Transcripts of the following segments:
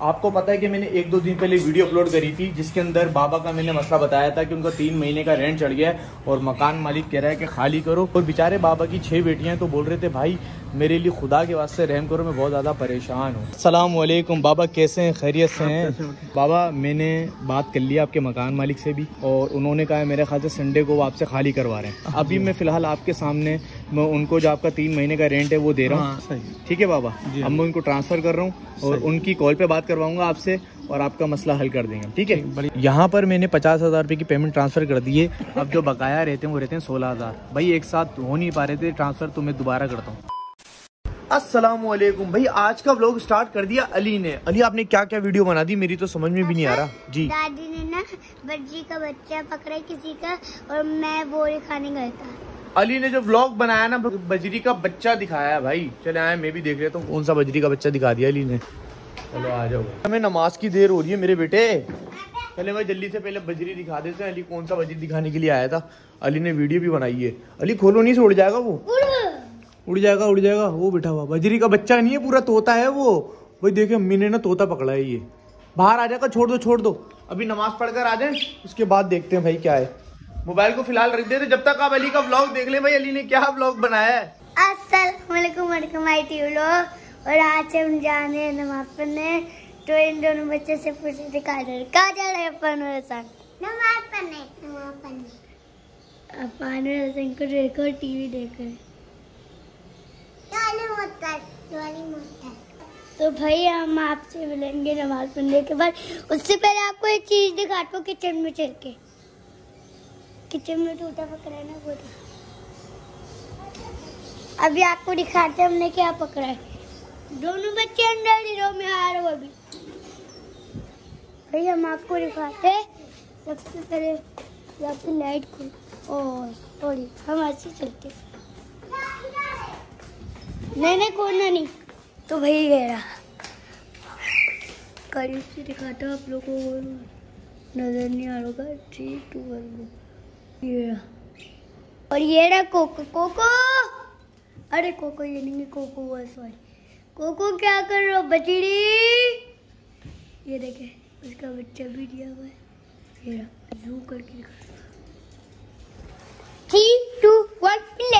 आपको पता है कि मैंने 1-2 दिन पहले वीडियो अपलोड करी थी जिसके अंदर बाबा का मैंने मसला बताया था कि उनका 3 महीने का रेंट चढ़ गया है और मकान मालिक कह रहा है कि खाली करो। और बेचारे बाबा की 6 बेटियां तो बोल रहे थे भाई मेरे लिए खुदा के वास्ते रहम करो, मैं बहुत ज़्यादा परेशान हूँ। अस्सलाम वालेकुम बाबा, कैसे हैं? खैरियत से हैं? बाबा मैंने बात कर ली आपके मकान मालिक से भी और उन्होंने कहा है मेरे ख्याल से संडे को वो आपसे खाली करवा रहे हैं। अभी मैं फ़िलहाल आपके सामने मैं उनको जो आपका 3 महीने का रेंट है वो दे रहा हूँ। ठीक है बाबा, अब मैं उनको ट्रांसफ़र कर रहा हूँ और उनकी कॉल पे बात करवाऊंगा आपसे और आपका मसला हल कर देंगे। ठीक है, यहाँ पर मैंने 50,000 रुपये की पेमेंट ट्रांसफ़र कर दी है। अब जो बकाया रहते हैं वो रहते हैं 16,000। भाई एक साथ हो नहीं पा रहे थे ट्रांसफ़र, तो मैं दोबारा करता हूँ। अस्सलाम वालेकुम भाई, आज का व्लॉग स्टार्ट कर दिया अली ने। अली आपने क्या क्या वीडियो बना दी, मेरी तो समझ में भी नहीं आ रहा जी। दादी ने ना बज्जी का बच्चा पकड़ा किसी का और मैं वो खाने गया था। अली ने जो व्लॉग बनाया ना बजरी का बच्चा दिखाया भाई, चले आए मैं भी देख लेता हूँ कौन सा बजरी का बच्चा दिखा दिया अली ने। चलो आ जाओ, हमें नमाज की देर हो रही है मेरे बेटे। पहले भाई जल्दी से पहले बजरी दिखा देते हैं। अली कौन सा बजरी दिखाने के लिए आया था, अली ने वीडियो भी बनाई है। अली खोलो नहीं से उड़ जाएगा वो, उड़ जाएगा उड़ जाएगा। वो बैठा हुआ बजरी का बच्चा नहीं है, पूरा तोता है वो। भाई देखिए अम्मी ने ना तोता पकड़ा है, ये बाहर आ जाएगा। छोड़ दो अभी नमाज पढ़कर आ जाए, उसके बाद देखते हैं भाई क्या है। मोबाइल को फिलहाल रख देते जब तक आप अली का व्लॉग देख ले। भाई अली ने क्या व्लॉग बनाया है। अस्सलाम वालेकुम लोग, और आज हम जा रहे हैं नमाज पढ़ने। तो इन दोनों बच्चे से पूछे थे कहाँ जा रहे हैं? नमाज पढ़ने। अपन को देखो टीवी देख रहे। तो भाई हम आपसे मिलेंगे नमाज पढ़ने के बाद। उससे पहले आपको एक चीज दिखाता हूँ किचन में चल के। किचन में टूटा पकड़ा है ना वो। अभी आपको दिखाते हैं हमने क्या पकड़ा है। दोनों बच्चे अंदर ही रूम में आ रहे हो अभी। भाई हम आपको दिखाते हैं। सबसे पहले आपकी लाइट खोल। ओह सॉरी, हम ऐसे चलते नहीं खोलना नहीं। तो भाई गया करीब से दिखाता हूँ आप लोगों को, नजर नहीं आ रहा। 3, 2, 1 ये और ये रहा कोको। अरे कोको ये नहीं, कोको वो सॉरी। कोको क्या कर रहे हो बचड़ी? ये देखे उसका बच्चा भी दिया हुआ है। ये रहा, जूम करके दिखा। 3, 2, 1 प्ले।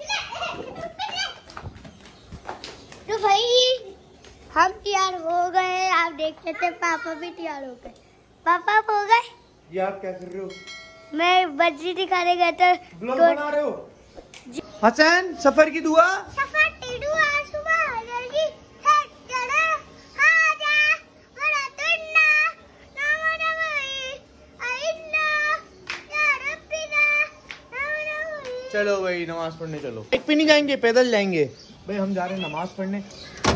तो भाई हम तैयार हो गए, आप देख सकते हैं। पापा भी तैयार हो गए। पापा आप हो गए? ये आप क्या कर रहे हो? मैं बजरी दिखाने गया था। व्लॉग बना रहे हो? हसन सफर की दुआ। सफर की दुआ सुबह जल्दी है चले आजा वरा तुन्ना नामना भाई आइन्ना या रब्बिना नामना भाई। चलो भाई नमाज पढ़ने चलो। एक भी नहीं जाएंगे, पैदल जाएंगे भाई। हम जा रहे हैं नमाज पढ़ने।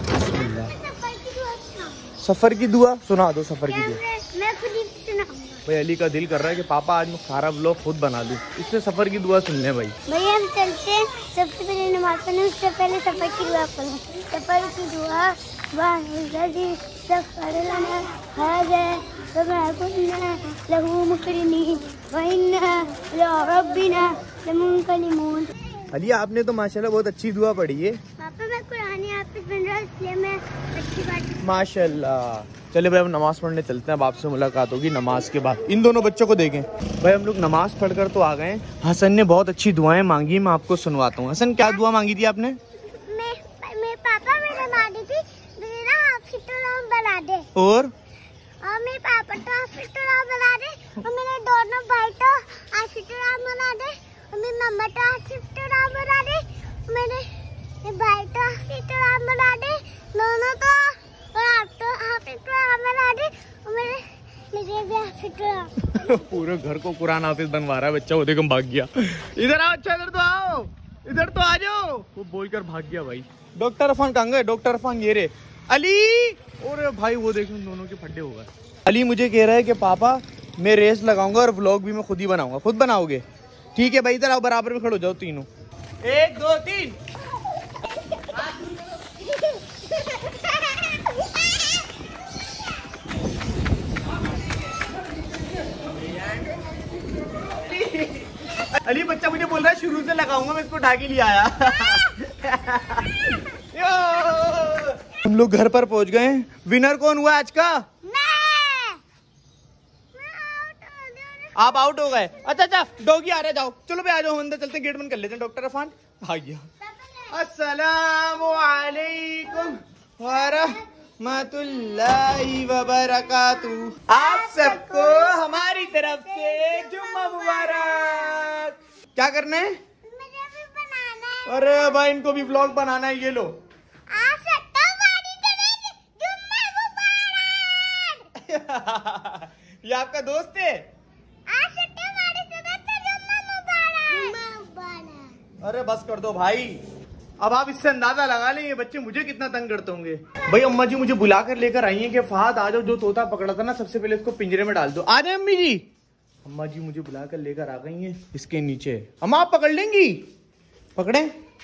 सफर की दुआ सुना दो। सफर की दुआ मैं खुद ही सुनाऊंगा। भाई अली का दिल कर रहा है कि पापा आज मैं सारा व्लॉग खुद बना लूं, इससे सफर की दुआ सुन ले भाई। भैया हम चलते हैं। सबसे पहले नमाज पढ़ने, उससे पहले सफर की दुआ पढ़ो। सफर की दुआ अली आपने तो माशाल्लाह बहुत अच्छी दुआ पढ़ी है। पापा मैं कुरान हाफिज बन रहा हूं, इसलिए मैं अच्छी बात। माशाल्लाह। चले भाई हम नमाज पढ़ने चलते हैं। अब आपसे मुलाकात होगी नमाज के बाद। इन दोनों बच्चों को देखें भाई, हम लोग नमाज पढ़कर तो आ गए हैं। हसन ने बहुत अच्छी दुआएं मांगी, मैं आपको सुनवाता हूँ। हसन क्या दुआ मांगी थी आपने? मैं पापा मैंने मांगी थी मेरा हाफिज बना दे। और मेरे पापा तो हाफिज बना दे, और मेरे दोनों भाई तो हाफिज बना दे, और मेरी मम्मा तो हाफिज बना दे, मेरे भाई तो हाफिज बना दे, दोनों तो। और आप तो हाफिज बना दे, और मेरे भी हाफिज। पूरे घर को कुरान हाफिज बनवा रहा है बच्चा। वो देखो भाग गया। इधर आओ, अच्छा इधर तो आओ, इधर तो आ जाओ। वो बोलकर भाग गया भाई। डॉक्टर अफान कहाँ गए? डॉक्टर अफान ये रे। अली और भाई वो देखो दोनों के फड्डे हो गए। अली मुझे कह रहा है कि पापा मैं रेस लगाऊंगा और व्लॉग भी मैं खुद ही बनाऊंगा। खुद बनाओगे? ठीक है भाई, इधर आओ, बराबर में खड़े हो जाओ तीनों। 1, 2, 3। अली बच्चा मुझे बोल रहा है शुरू से लगाऊंगा, मैं इसको ढाकी ले आया। तुम लोग घर पर पहुंच गए। विनर कौन हुआ आज का? आप आउट हो गए। अच्छा डॉगी आ रहे, जाओ चलो भाई आ जाओ अंदर चलते हैं, गेट बंद कर लेते हैं। डॉक्टर अफान आइए। अस्सलामु अलैकुम वरहमतुल्लाहि वबरकातुहू। आप सबको हमारी तरफ से जुम्मा मुबारक। क्या करना है? मुझे भी बनाना है। अरे भाई इनको भी व्लॉग बनाना है। ये लो ये आपका दोस्त है। अरे बस कर दो भाई, अब आप इससे अंदाजा लगा लें ये बच्चे मुझे कितना तंग करते होंगे। भाई अम्मा जी मुझे बुलाकर लेकर आई हैं कि फहद आ जाओ, जो तोता पकड़ा था ना सबसे पहले इसको पिंजरे में डाल दो। आ जाए अम्मी जी। अम्मा जी मुझे बुलाकर लेकर आ गई हैं इसके नीचे। अम्मा आप पकड़ लेंगी? पकड़े?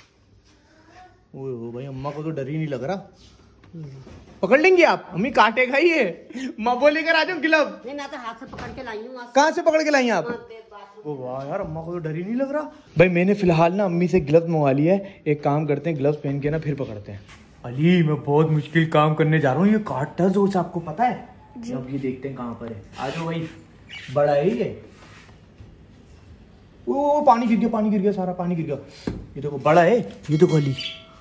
ओ भाई अम्मा को तो डर ही नहीं लग रहा। पकड़ लेंगी आप? अम्मी काटेगा ही ये। मैं वो लेकर आ जाऊं गिलव? मैं तो हाथ से पकड़ के लाई हूँ। कहाँ से पकड़ के लाई आप? ओ वाह यार अम्मा को तो डर ही नहीं लग रहा। भाई मैंने फिलहाल ना अम्मी से ग्लव्स मंगवा लिया है। एक काम करते हैं ग्लव्स पहन के ना फिर पकड़ते हैं। अली मैं बहुत मुश्किल काम करने जा रहा हूँ, ये काटता जोर से, आपको पता है? अब ये देखते हैं कहाँ पर है। आ जाओ भाई, बड़ा है ये। ओ पानी गिर गया सारा पानी गिर गया। ये देखो बड़ा है, ये देखो अली।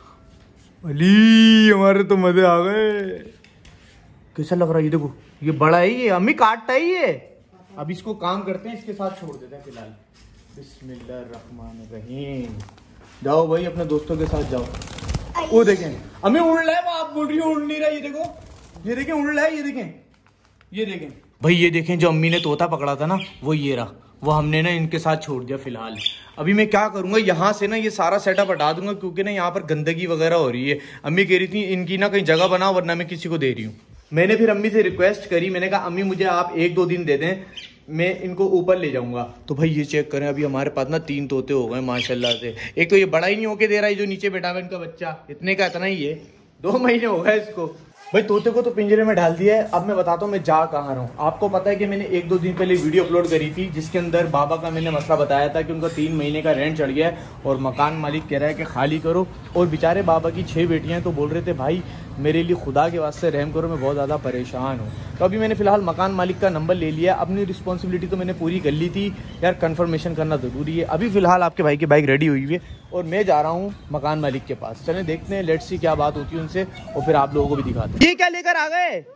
अली हमारे तो मजे आ गए। कैसा लग रहा है? ये देखो ये बड़ा है ये, अम्मी काटता है ये। अब इसको काम करते हैं, इसके साथ छोड़ देते हैं फिलहाल। बिस्मिल्लाहिर्रहमानिर्रहीम। जाओ भाई अपने दोस्तों के साथ जाओ। वो देखें अम्मी उड़ रहा है, वो आप बोल रही हो उड़ नहीं रहा। ये देखो ये देखें उड़ रहा है, ये देखें ये देखें भाई, ये देखें जो अम्मी ने तोता पकड़ा था ना वो ये रहा, वो हमने ना इनके साथ छोड़ दिया फिलहाल। अभी मैं क्या करूंगा, यहाँ से ना ये सारा सेटअप हटा दूंगा क्योंकि ना यहाँ पर गंदगी वगैरह हो रही है। अम्मी कह रही थी इनकी ना कहीं जगह बनाओ वरना मैं किसी को दे रही हूँ। मैंने फिर अम्मी से रिक्वेस्ट करी, मैंने कहा अम्मी मुझे आप 1-2 दिन दे दें, मैं इनको ऊपर ले जाऊंगा। तो भाई ये चेक करें, अभी हमारे पास ना 3 तोते हो गए माशाल्लाह से। एक तो ये बड़ा ही नहीं होके दे रहा है, जो नीचे बैठा हुआ इनका बच्चा, इतने का इतना ही है, 2 महीने हो गए इसको। भाई तोते को तो पिंजरे में डाल दिया है। अब मैं बताता हूँ मैं जा कहाँ रहा हूँ। आपको पता है कि मैंने 1-2 दिन पहले वीडियो अपलोड करी थी जिसके अंदर बाबा का मैंने मसला बताया था कि उनका 3 महीने का रेंट चढ़ गया है और मकान मालिक कह रहा है कि खाली करो। और बेचारे बाबा की 6 बेटियां हैं तो बोल रहे थे भाई मेरे लिए खुदा के वास्ते रहम करो, मैं बहुत ज़्यादा परेशान हूँ। तो अभी मैंने फिलहाल मकान मालिक का नंबर ले लिया। अपनी रिस्पॉन्सिबिलिटी तो मैंने पूरी कर ली थी यार, कन्फर्मेशन करना ज़रूरी है। अभी फिलहाल आपके भाई की बाइक रेडी हुई है और मैं जा रहा हूँ मकान मालिक के पास। चलें देखते हैं, लेट्स सी क्या बात होती है उनसे और फिर आप लोगों को भी दिखाते हैं। ये क्या लेकर आ गए?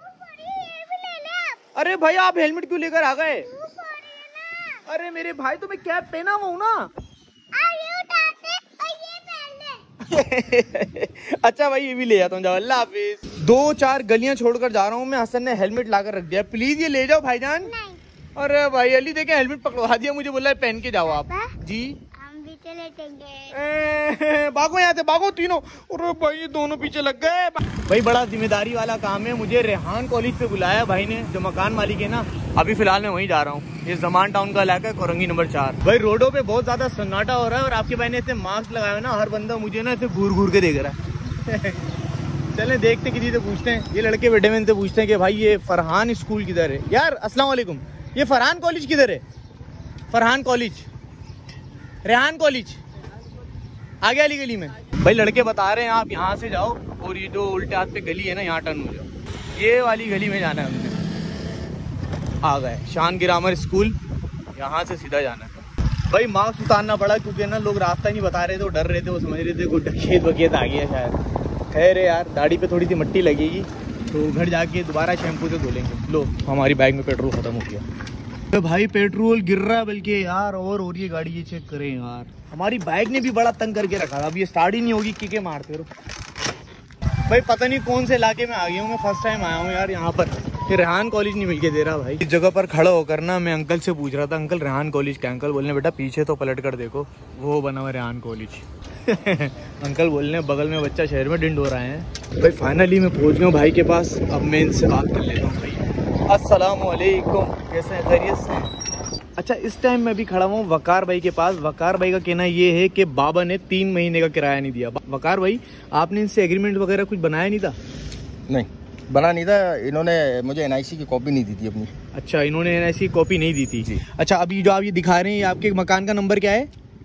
अरे भाई आप हेलमेट क्यों लेकर आ गए? अरे मेरे भाई तो मैं कैप पहना हुआ हूँ ना। अच्छा भाई ये भी ले जाता हूँ, जाओ अल्लाह हाफिज। 2-4 गलियां छोड़कर जा रहा हूँ मैं। हसन ने हेलमेट लाकर रख दिया, प्लीज ये ले जाओ भाईजान। अरे भाई अली देखे हेलमेट पकड़वा दिया मुझे, बोला है पहन के जाओ आप। जी हम भी चलेंगे। भागो यहाँ से भागो तीनों। अरे भाई ये दोनों पीछे लग गए। भाई बड़ा जिम्मेदारी वाला काम है। मुझे रेहान कॉलेज पे बुलाया भाई ने, जो मकान मालिक है ना। अभी फिलहाल मैं वहीं जा रहा हूँ। ये जमान टाउन का इलाका है, कोरंगी नंबर 4। भाई रोडों पे बहुत ज्यादा सन्नाटा हो रहा है और आपके भाई ने ऐसे मास्क लगाया ना, हर बंदा मुझे ना ऐसे घूर घूर के देख रहा है। चलें देखते किसी से पूछते हैं। ये लड़के बैठे हुए इनसे पूछते हैं कि भाई ये फरहान स्कूल किधर है। यार अस्सलाम वालेकुम, ये फरहान कॉलेज किधर है? फरहान कॉलेज, रेहान कॉलेज आगे वाली गली में। भाई लड़के बता रहे हैं आप यहाँ से जाओ और ये जो उल्टे हाथ पे गली है ना यहाँ टर्न हो जाओ, ये वाली गली में जाना है हमने। आ गए शान ग्रामर स्कूल, यहाँ से सीधा जाना है। भाई मास्क उतारना पड़ा क्योंकि ना लोग रास्ता नहीं बता रहे थे, वो डर रहे थे, वो समझ रहे थे कोई डकेत वकेत आ गया शायद। खैर यार दाढ़ी पे थोड़ी सी मिट्टी लगेगी तो घर जाके दोबारा शैम्पू से धोलेंगे। लो हमारी बाइक में पेट्रोल खत्म हो गया। तो भाई पेट्रोल गिर रहा है बल्कि यार, और हो रही है गाड़ी, ये चेक करें यार। हमारी बाइक ने भी बड़ा तंग करके रखा था, अब ये स्टार्ट ही नहीं होगी, किके मारते रहो। भाई पता नहीं कौन से इलाके में आ गया हूँ मैं, फर्स्ट टाइम आया हूँ यार यहाँ पर। ये रेहान कॉलेज नहीं मिल के दे रहा भाई। इस जगह पर खड़ा होकर ना मैं अंकल से पूछ रहा था, अंकल रेहान कॉलेज क्या? अंकल बोलने बेटा पीछे तो पलट कर देखो, वो बना हुआ रेहान कॉलेज। अंकल बोलने बगल में बच्चा शहर में डिंड हो रहा है। भाई फाइनली मैं पहुंच गया हूँ भाई के पास। अब मैं इनसे बात कर लेता हूँ। भाई अस्सलाम वालेकुम, कैसे हैं? खैरियत से? अच्छा इस टाइम मैं भी खड़ा हूँ वकार भाई के पास। वकार भाई का कहना ये है कि बाबा ने 3 महीने का किराया नहीं दिया। वकार भाई आपने इनसे एग्रीमेंट वगैरह कुछ बनाया नहीं था? नहीं बना नहीं था, इन्होंने मुझे एनआईसी की कॉपी नहीं दी थी अपनी। अच्छा इन्होंने एनआईसी की कॉपी नहीं दी थी जी। अच्छा अभी जो आप ये दिखा रहे हैं, ये आपके मकान का नंबर क्या है?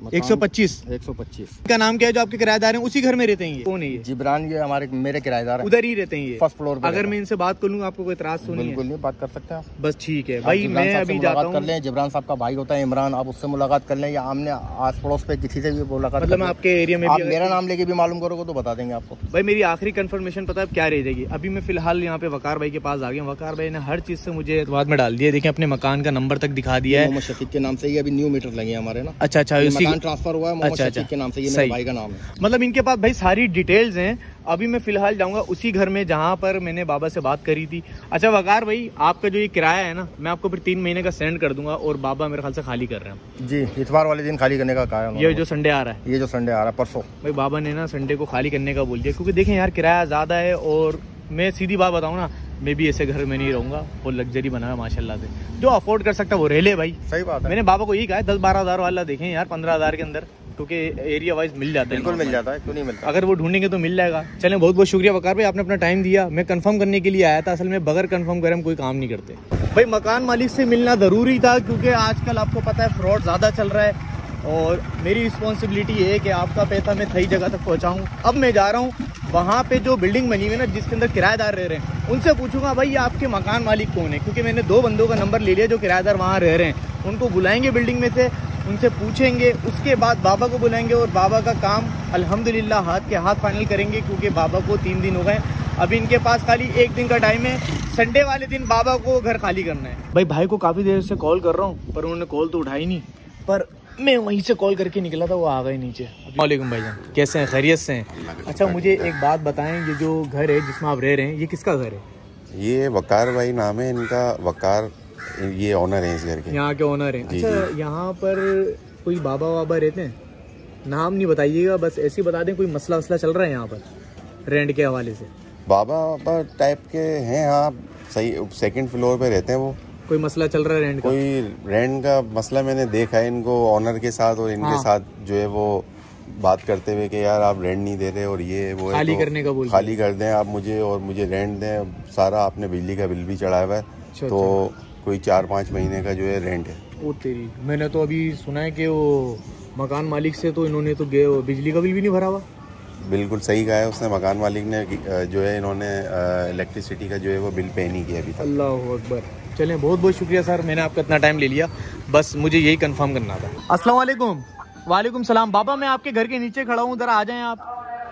125। 125। का नाम क्या है जो आपके किराएदार हैं? उसी घर में रहते हैं ये? कौन है ये? जिब्रान, ये हमारे मेरे किराएदार हैं। उधर ही रहते हैं ये? फर्स्ट फ्लोर पे। अगर मैं इनसे बात कर लूँ आपको कोई इतराज तो नहीं है? बिल्कुल नहीं, बात कर सकते हैं। बस ठीक है भाई, मैं अभी जाता हूँ। कर लें, जिब्रान साहब का भाई होता है इमरान, आप उससे मुलाकात कर लें, या हमने आस पड़ोस पे किसी से भी मुलाकात। मतलब आपके एरिया में आप मेरा नाम लेके भी मालूम करोगे तो बता देंगे आपको। भाई मेरी आखिरी कंफर्मेशन पता है क्या रह जाएगी? अभी मैं फिलहाल यहाँ पे वकार भाई के पास आ गया। वकार भाई ने हर चीज से मुझे एतमाद में डाल दिया। देखें, अपने मकान का नंबर तक दिखा दिया है। मोहम्मद शफीक के नाम से, ये अभी न्यू मीटर लगे हमारे ना। अच्छा, मकान ट्रांसफर हुआ है मोहम्मद शफीक के नाम से, ये मेरे भाई का नाम है। मतलब इनके पास भाई सारी डिटेल्स हैं। अभी मैं फिलहाल जाऊंगा उसी घर में जहाँ पर मैंने बाबा से बात करी थी। अच्छा वकार भाई, आपका जो ये किराया है ना, मैं आपको फिर 3 महीने का सेंड कर दूंगा, और बाबा मेरे ख्याल से खाली कर रहे हैं। जी, इतवार वाले दिन खाली करने का कहा है। ये जो संडे आ रहा है, ये जो संडे आ रहा है परसों, भाई बाबा ने ना संडे को खाली करने का बोल दिया। क्योंकि देखें यार, किराया ज़्यादा है, और मैं सीधी बात बताऊँ ना, मैं भी ऐसे घर में नहीं रहूंगा। और लग्जरी बना है माशाल्लाह से, जो अफोर्ड कर सकता है वो रह ले भाई। सही बात है। मैंने बाबा को यही कहा है 10-12 हज़ार वाला देखें यार, 15 हज़ार के अंदर, क्योंकि एरिया वाइज मिल जाता है। बिल्कुल मिल जाता है, क्यों नहीं मिलता। अगर वो ढूंढेंगे तो मिल जाएगा। चलें, बहुत बहुत शुक्रिया वकार भाई, आपने अपना टाइम दिया। मैं कंफर्म करने के लिए आया था। असल में बगैर कंफर्म करे हम कोई काम नहीं करते। भाई मकान मालिक से मिलना ज़रूरी था, क्योंकि आजकल आपको पता है फ्रॉड ज़्यादा चल रहा है, और मेरी रिस्पॉन्सिबिलिटी है कि आपका पैसा मैं सही जगह तक पहुँचाऊँ। अब मैं जा रहा हूँ वहाँ पे जो बिल्डिंग बनी हुई है ना, जिसके अंदर किराएदार रह रहे हैं, उनसे पूछूंगा भाई आपके मकान मालिक कौन है। क्योंकि मैंने 2 बंदों का नंबर ले लिया जो किराएदार वहाँ रह रहे हैं। उनको बुलाएंगे बिल्डिंग में से, उनसे पूछेंगे, उसके बाद बाबा को बुलाएंगे, और बाबा का काम अल्हम्दुलिल्लाह हाथ के हाथ फाइनल करेंगे। क्योंकि बाबा को 3 दिन हो गए, अभी इनके पास खाली 1 दिन का टाइम है। संडे वाले दिन बाबा को घर खाली करना है। भाई भाई को काफ़ी देर से कॉल कर रहा हूँ, पर उन्होंने कॉल तो उठाई नहीं। पर मैं वहीं से कॉल करके निकला था, वो आ गए नीचे। वालेकुम भाईजान, कैसे हैं? खैरियत से हैं? अच्छा मुझे एक बात बताएं, ये जो घर है जिसमें आप रह रहे हैं, ये किसका घर है? ये वकार भाई नाम है इनका, वकार, ये ओनर है इस घर के, यहाँ के ओनर हैं। अच्छा, यहाँ पर कोई बाबा वाबा रहते हैं? नाम नहीं बताइएगा, बस ऐसे ही बता दें। कोई मसला वसला चल रहा है यहाँ पर रेंट के हवाले से? बाबा टाइप के हैं, हाँ सही। 2nd फ्लोर पे रहते हैं वो। कोई मसला चल रहा है रेंट का? कोई रेंट का मसला मैंने देखा है इनको ओनर के साथ, और इनके साथ जो है वो बात करते हुए कि यार आप रेंट नहीं दे रहे, और ये वो खाली तो करने का बोल, खाली कर दें आप मुझे, और मुझे रेंट दें। सारा आपने बिजली का बिल भी चढ़ाया हुआ है, तो कोई 4-5 महीने का जो है रेंट है। ओ तेरी, मैंने तो अभी सुना है कि वो मकान मालिक से तो इन्होंने तो बिजली का बिल भी नहीं भरा हुआ। बिल्कुल सही कहा है उसने, मकान मालिक ने जो है इन्होंने इलेक्ट्रिसिटी का जो है वो बिल पे नहीं किया अभी तक। अल्लाह अकबर। चलें, बहुत बहुत शुक्रिया सर, मैंने आपका इतना टाइम ले लिया, बस मुझे यही कंफर्म करना था। अस्सलाम वालेकुम। वालेकुम सलाम। बाबा मैं आपके घर के नीचे खड़ा हूँ, ज़रा आ जाएं आप,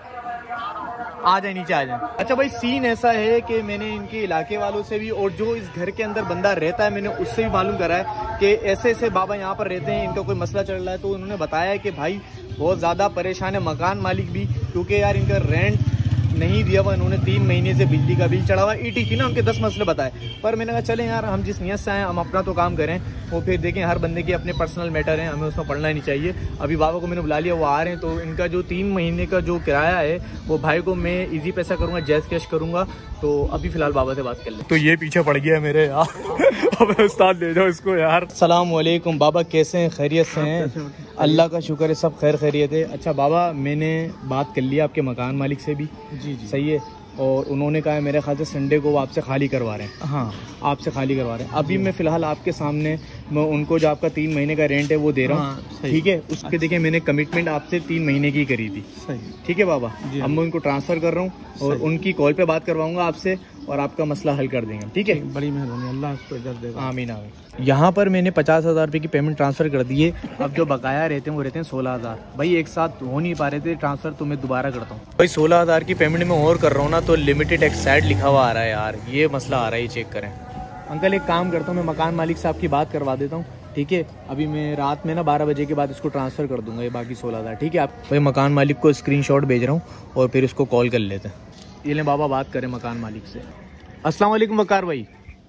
आ जाए नीचे आ जाए। अच्छा भाई, सीन ऐसा है कि मैंने इनके इलाके वालों से भी, और जो इस घर के अंदर बंदा रहता है, मैंने उससे भी मालूम करा है कि ऐसे ऐसे बाबा यहाँ पर रहते हैं, इनका कोई मसला चल रहा है। तो उन्होंने बताया कि भाई बहुत ज़्यादा परेशान है मकान मालिक भी, क्योंकि यार इनका रेंट नहीं दिया हुआ इन्होंने। 3 महीने से बिजली का बिल चढ़ा हुआ, ETC ना, उनके 10 मसले बताए। पर मैंने कहा चलें यार, हम जिस नियत से आए हम अपना तो काम करें, वो फिर देखें हर बंदे के अपने पर्सनल मैटर हैं, हमें उसमें पढ़ना ही नहीं चाहिए। अभी बाबा को मैंने बुला लिया, वो आ रहे हैं। तो इनका जो 3 महीने का जो किराया है, वो भाई को मैं ईजी पैसा करूँगा, जैज़ कैश करूँगा। तो अभी फ़िलहाल बाबा से बात कर ले। तो ये पीछे पड़ गया है मेरे यार। अब उस्ताद ले जाओ इसको यार। अस्सलाम वालेकुम बाबा, कैसे हैं? खैरियत से हैं? अल्लाह का शुक्र है, सब खैर खैरियत है। अच्छा बाबा, मैंने बात कर लिया आपके मकान मालिक से भी। जी सही है, और उन्होंने कहा है मेरे ख्याल से संडे को वो आपसे खाली करवा रहे हैं। हाँ, आपसे खाली करवा रहे हैं। अभी मैं फ़िलहाल आपके सामने मैं उनको जो आपका 3 महीने का रेंट है वो दे रहा हूँ। ठीक है, उसके देखिए मैंने कमिटमेंट आपसे 3 महीने की करी थी। सही, ठीक है बाबा। अब मैं उनको ट्रांसफ़र कर रहा हूँ, और उनकी कॉल पे बात करवाऊंगा आपसे, और आपका मसला हल कर देंगे। ठीक है, बड़ी मेहरबानी, अल्लाह आपको इज्जत देगा। आमीन आमीन। यहाँ पर मैंने 50,000 रुपये की पेमेंट ट्रांसफ़र कर दी है। अब जो बकाया रहते हैं वो रहते हैं 16,000। भाई एक साथ हो नहीं पा रहे थे ट्रांसफ़र, तो मैं दोबारा करता हूँ। भाई 16,000 की पेमेंट में और कर रहा हूँ ना, तो लिमिटेड एक्साइड लिखा हुआ आ रहा है यार, ये मसला आ रहा है, ये चेक करें। अंकल एक काम करता हूँ, मैं मकान मालिक से आपकी बात करवा देता हूँ। ठीक है, अभी मैं रात में ना 12 बजे के बाद इसको ट्रांसफ़र कर दूंगा, ये बाकी 16,000। ठीक है, आप भाई मकान मालिक को स्क्रीनशॉट भेज रहा हूँ, और फिर उसको कॉल कर लेते हैं। ये लें बाबा, बात करें मकान मालिक से। अस्सलाम वालेकुम वकार भाई।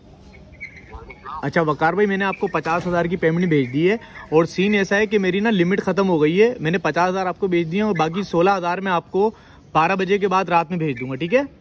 अच्छा वकार भाई, मैंने आपको 50,000 की पेमेंट भेज दी है, और सीन ऐसा है कि मेरी ना लिमिट ख़त्म हो गई है। मैंने 50,000 आपको भेज दिए, और बाकी 16,000 मैं आपको 12 बजे के बाद रात में भेज दूंगा। ठीक है,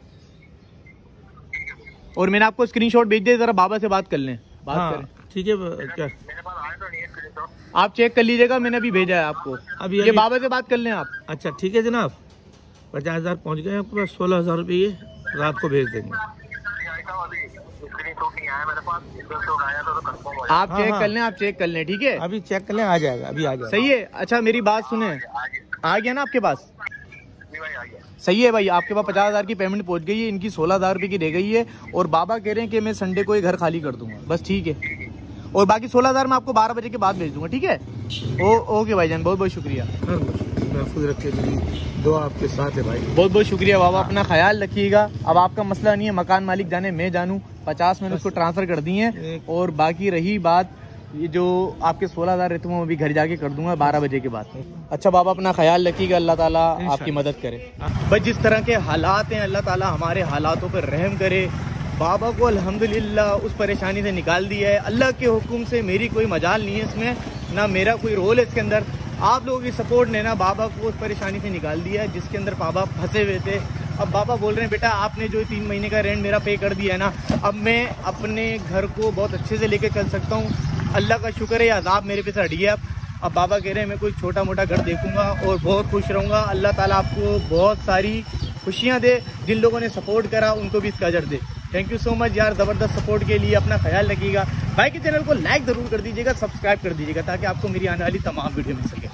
और मैंने आपको स्क्रीनशॉट भेज दिया, ज़रा बाबा से बात कर लें, बात करें। ठीक है, क्या आप चेक कर लीजिएगा, मैंने अभी भेजा है आपको। अभी ये बाबा से बात कर लें आप। अच्छा ठीक है जनाब, 50,000 पहुँच गए आपके पास, 16,000 रुपये रात को भेज देंगे। आप चेक कर लें, आप चेक कर लें, ठीक है? अभी चेक कर लें, आ जाएगा, अभी आ जाएगा। सही है। अच्छा मेरी बात सुने, आ गया ना आपके पास? सही है भाई, आपके पास 50,000 की पेमेंट पहुंच गई है, इनकी 16,000 रुपये की रह गई है और बाबा कह रहे हैं कि मैं संडे को ही घर खाली कर दूंगा, बस ठीक है। और बाकी 16,000 मैं आपको 12 बजे के बाद भेज दूंगा, ठीक है? ओके भाईजान, बहुत बहुत शुक्रिया। महफूज रखे, दुआ आपके साथ है भाई। बहुत बहुत शुक्रिया बाबा, अपना ख्याल रखिएगा। अब आपका मसला नहीं है, मकान मालिक जाने मैं जानूँ, 50 मैंने उसको ट्रांसफर कर दी है और बाकी रही बात ये जो आपके 16,000 रहते हैं वो अभी घर जाके कर दूंगा 12 बजे के बाद। अच्छा बाबा, अपना ख्याल रखिएगा, अल्लाह ताला आपकी मदद करे। बस जिस तरह के हालात हैं, अल्लाह ताला हमारे हालातों पर रहम करे। बाबा को अल्हम्दुलिल्लाह उस परेशानी से निकाल दिया है, अल्लाह के हुक्म से। मेरी कोई मजाल नहीं है इसमें, ना मेरा कोई रोल है इसके अंदर। आप लोगों की सपोर्ट ने ना बाबा को उस परेशानी से निकाल दिया है जिसके अंदर बाबा फंसे हुए थे। अब बाबा बोल रहे हैं बेटा आपने जो 3 महीने का रेंट मेरा पे कर दिया है ना, अब मैं अपने घर को बहुत अच्छे से लेके चल सकता हूँ। अल्लाह का शुक्र है, अज़ाब मेरे पे से हट गया। अब बाबा कह रहे हैं मैं कोई छोटा मोटा घर देखूंगा और बहुत खुश रहूंगा। अल्लाह ताला आपको बहुत सारी खुशियाँ दे, जिन लोगों ने सपोर्ट करा उनको भी इसका अजर दे। थैंक यू सो मच यार, ज़बरदस्त सपोर्ट के लिए। अपना ख्याल रखिएगा। भाई के चैनल को लाइक ज़रूर कर दीजिएगा, सब्सक्राइब कर दीजिएगा ताकि आपको मेरी आने वाली तमाम वीडियो मिल सके।